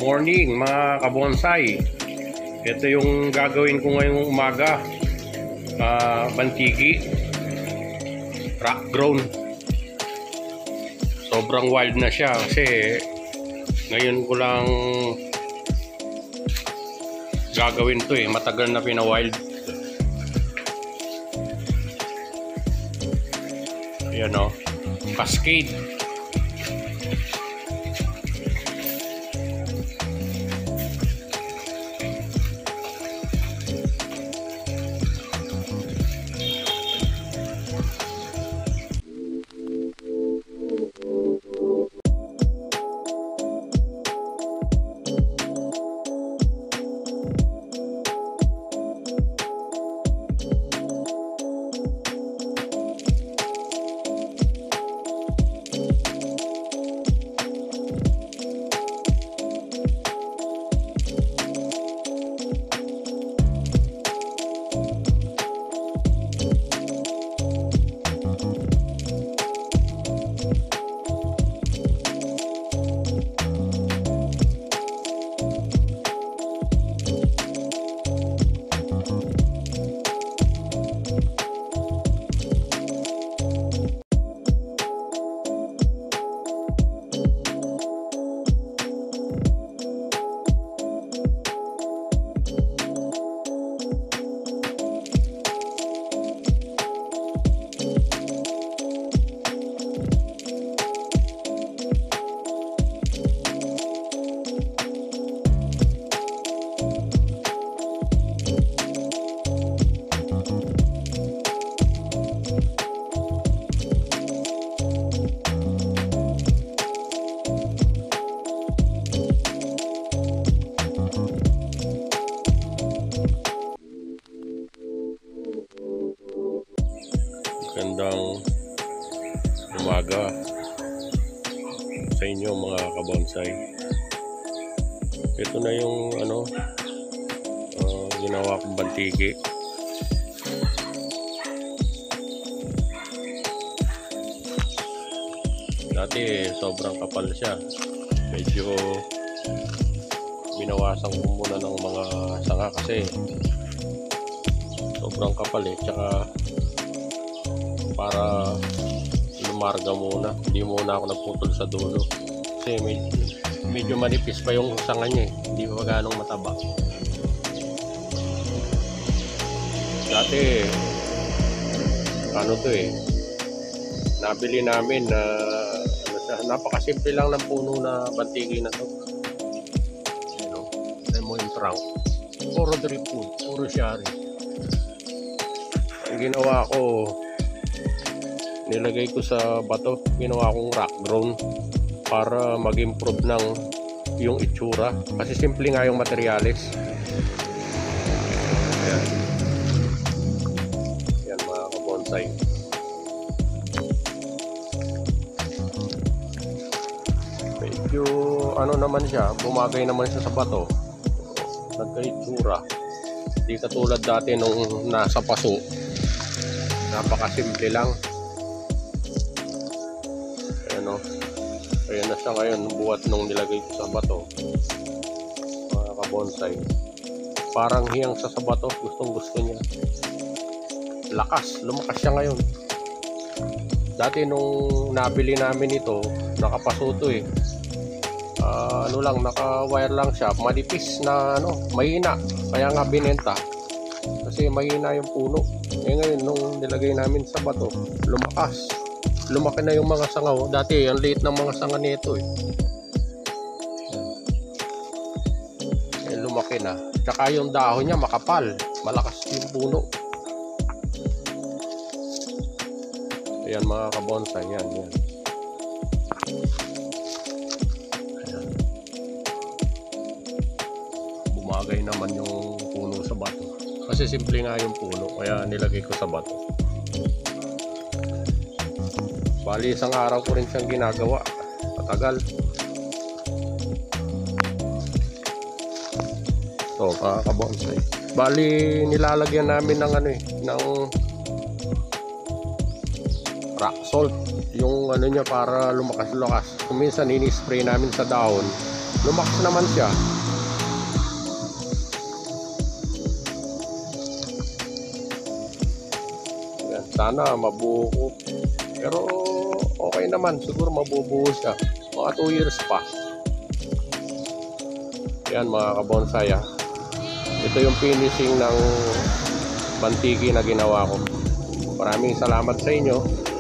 Morning mga kabonsai. Ito yung gagawin ko ngayong umaga. Bantigi rock grown. Sobrang wild na siya kasi ngayon ko lang gagawin to matagal na pina-wild. Ayan o, cascade. Magandang umaga sa inyo mga kabonsai. Ito na yung ginawa kong bantigi. Dati sobrang kapal siya. Medyo binawasan ko muna ng mga sanga kasi sobrang kapal tsaka para lumarga muna, hindi muna ako nagputol sa dulo kasi medyo manipis pa yung sanga niya hindi pa ganong mataba. Dati nabili namin na napakasimple lang ng puno na bantigi na to. Mo yung trunk, puro drip wood, puro shari. Ang ginawa ko, nilagay ko sa bato, ginawa kong rock grown para mag-improve ng yung itsura kasi simple nga yung materyales. Ayan mga kabonsai. Medyo naman siya, bumagay naman siya sa bato, nagka-itsura. Di katulad dati nung nasa paso, napakasimple lang. Ayan na siya ngayon, buhat nung nilagay ko sa bato mga kabonsai. Parang hiyang sa bato, gustong gusto niya. Lumakas siya ngayon. Dati nung nabili namin ito, nakapaso to naka-wire lang siya, manipis na mahina, kaya nga binenta kasi mahina yung puno. Ngayon nung nilagay namin sa bato, lumaki na yung mga sanga. Dati ang liit ng mga sanga nito lumaki na, tsaka yung dahon niya makapal, malakas yung puno. Ayan mga kabonsai, yan. Bumagay naman yung puno sa bato kasi simple nga yung puno, kaya nilagay ko sa bato. Bali isang araw ko rin siyang ginagawa, matagal. So mga kabonsai, bali nilalagyan namin ng ng rock salt yung niya para lumakas-lukas. Kung minsan ini-spray namin sa dahon lumakas naman siya. Yan, sana mabuo ko. Pero okay naman, siguro mabubuo siya. Mga 2 years pa. Yan mga kabonsay ah. Ito yung finishing ng bantigi na ginawa ko. Maraming salamat sa inyo.